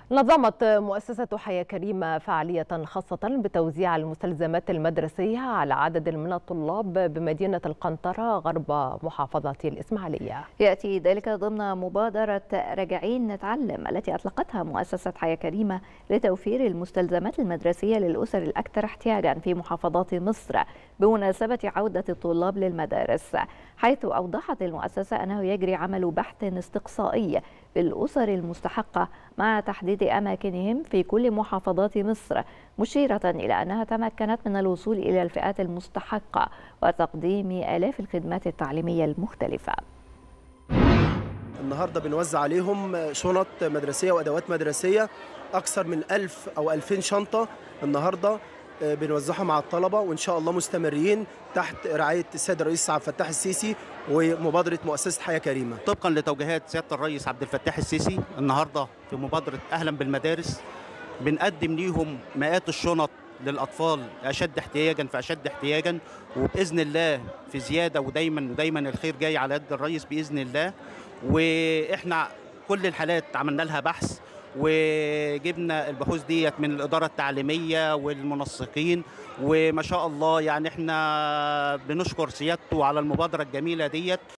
نظمت مؤسسة حياة كريمة فعالية خاصة بتوزيع المستلزمات المدرسية على عدد من الطلاب بمدينة القنطرة غرب محافظة الإسماعيلية. يأتي ذلك ضمن مبادرة راجعين نتعلم التي أطلقتها مؤسسة حياة كريمة لتوفير المستلزمات المدرسية للأسر الأكثر احتياجا في محافظات مصر بمناسبة عودة الطلاب للمدارس، حيث أوضحت المؤسسة أنه يجري عمل بحث استقصائي بالأسر المستحقة مع تحديد أماكنهم في كل محافظات مصر، مشيرة إلى أنها تمكنت من الوصول إلى الفئات المستحقة وتقديم آلاف الخدمات التعليمية المختلفة. النهارده بنوزع عليهم شنط مدرسية وأدوات مدرسية أكثر من 1000 أو 2000 شنطة النهارده بنوزعها مع الطلبة، وإن شاء الله مستمرين تحت رعاية السيد الرئيس عبد الفتاح السيسي ومبادرة مؤسسة حياة كريمة. طبقا لتوجيهات سيادة الرئيس عبد الفتاح السيسي، النهارده في مبادرة أهلا بالمدارس بنقدم ليهم مئات الشنط للأطفال أشد احتياجا فأشد احتياجا، وبإذن الله في زيادة، ودايما الخير جاي على يد الرئيس بإذن الله. وإحنا كل الحالات عملنا لها بحث وجبنا البحوث ديت من الإدارة التعليمية والمنسقين، وما شاء الله يعني احنا بنشكر سيادته على المبادرة الجميلة ديت.